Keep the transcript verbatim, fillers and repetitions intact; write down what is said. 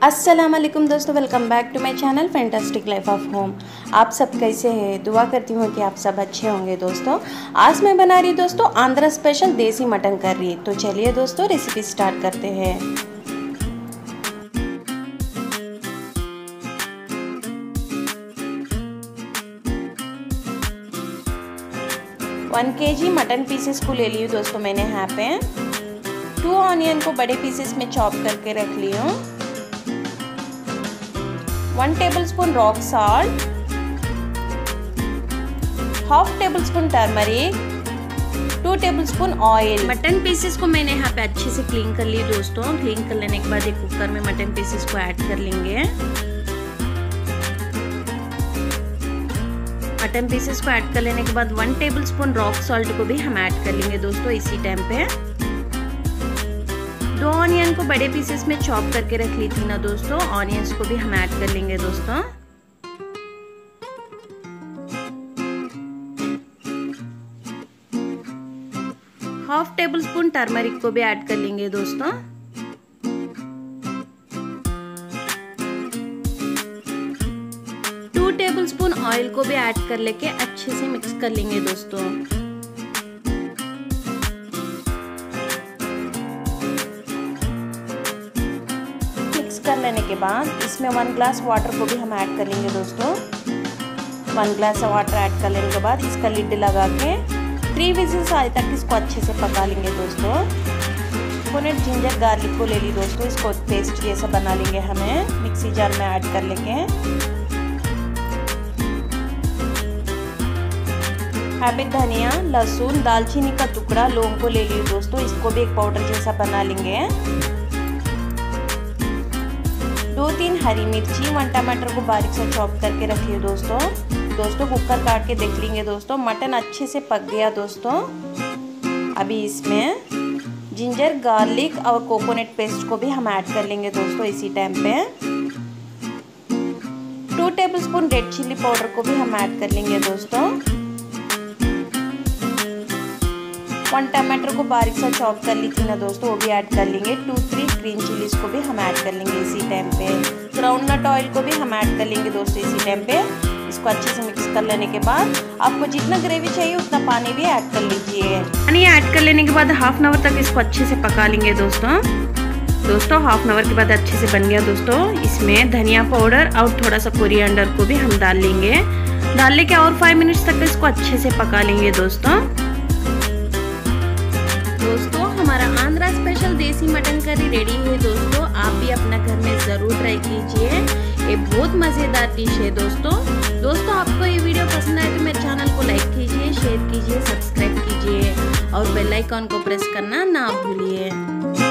अस्सलाम वालेकुम दोस्तों, welcome back to my channel fantastic life of home. आप सब कैसे हैं? दुआ करती हूँ कि आप सब अच्छे होंगे। दोस्तों आज मैं बना रही दोस्तों आंध्रा स्पेशल देसी मटन करी। तो चलिए दोस्तों रेसिपी स्टार्ट करते हैं। वन केजी मटन पीसेस को ले ली हूँ दोस्तों मैंने यहाँ पे। टू ऑनियन को बड़े पीसेस में चॉप करके रख ली हूँ। One tablespoon rock salt, half tablespoon turmeric, two tablespoon oil. Mutton pieces को मैंने यहाँ पे अच्छे से क्लीन कर ली दोस्तों। क्लीन कर लेने के बाद एक कुकर में मटन पीसेस को ऐड कर लेंगे। मटन पीसेस को ऐड कर लेने के बाद one tablespoon rock salt को भी हम ऐड कर लेंगे दोस्तों इसी टाइम पे। दो ऑनियन को बड़े पीसेस में चॉप करके रख ली थी ना दोस्तों, ऑनियंस को भी हम ऐड कर लेंगे दोस्तों। हाफ टेबल स्पून टर्मरिक को भी ऐड कर लेंगे दोस्तों। टू टेबल स्पून ऑयल को भी ऐड कर लेके अच्छे से मिक्स कर लेंगे दोस्तों। कर लेने के बाद इसमें वन ग्लास वाटर को भी हम ऐड कर लेंगे दोस्तों। वन ग्लास वाटर ऐड कर लेने के बाद इसका लिड लगा के थ्री विजिल्स आए तक इसको अच्छे से पका लेंगे दोस्तों। कोकोनट जिंजर गार्लिक को ले ली दोस्तों, इसको पेस्ट जैसा बना लेंगे हमें मिक्सी जार में ऐड कर लेंगे। यहाँ पे धनिया, लहसुन, दालचीनी का टुकड़ा, लौंग को ले ली दोस्तों, इसको भी एक पाउडर जैसा बना लेंगे। दो तीन हरी मिर्ची, वन टमाटर को बारीक से चॉप करके रखिए दोस्तों। दोस्तों कुकर काट के देख लेंगे दोस्तों, मटन अच्छे से पक गया दोस्तों। अभी इसमें जिंजर गार्लिक और कोकोनट पेस्ट को भी हम ऐड कर लेंगे दोस्तों इसी टाइम पे। Two tablespoon red chilli powder को भी हम ऐड कर लेंगे दोस्तों। वन टमाटर को बारीक सा चॉप कर ली थी ना दोस्तों, वो भी ऐड कर लेंगे। टू थ्री ग्रीन चिलीज को भी हम ऐड कर लेंगे इसी टाइम पे। ग्राउंडनट ऑयल को भी हम ऐड कर लेंगे दोस्तों इसी टाइम पे। इसको अच्छे से मिक्स कर लेने के बाद आपको जितना ग्रेवी चाहिए उतना पानी भी ऐड कर लीजिए। पानी ऐड कर लेने के बाद हाफ एन आवर तक इसको अच्छे से पका लेंगे दोस्तों। दोस्तों हाफ एन आवर के बाद अच्छे से बन गया दोस्तों। इसमें धनिया पाउडर और थोड़ा सा कोरिएंडर को भी हम डाल लेंगे। डालने के और फाइव मिनट्स तक इसको अच्छे से पका लेंगे दोस्तों। दोस्तों हमारा Andhra special desi mutton curry ready है दोस्तों। आप भी अपना घर में ज़रूर ट्राई कीजिए, ये बहुत मज़ेदार डिश है दोस्तों। दोस्तों आपको ये वीडियो पसंद आए तो मेरे चैनल को लाइक कीजिए, शेयर कीजिए, सब्सक्राइब कीजिए और बेल आइकॉन को प्रेस करना ना भूलिए।